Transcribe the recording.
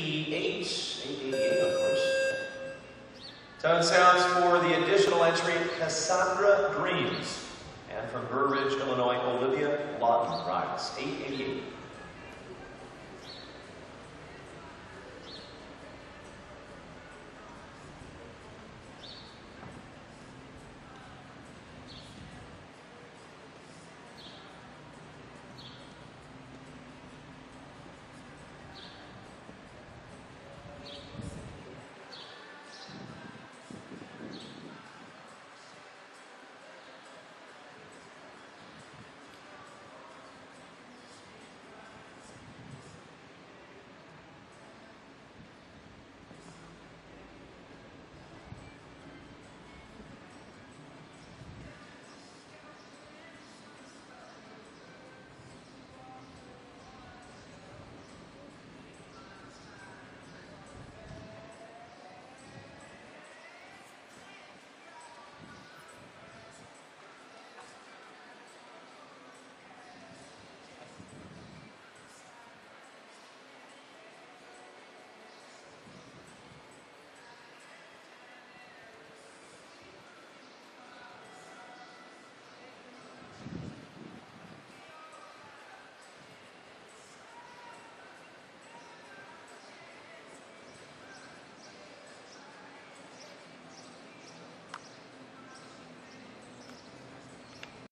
888, of course. Tone sounds for the additional entry, Cassandra Dreams. And from Burr Ridge, Illinois, Olivia Lawton rides 888.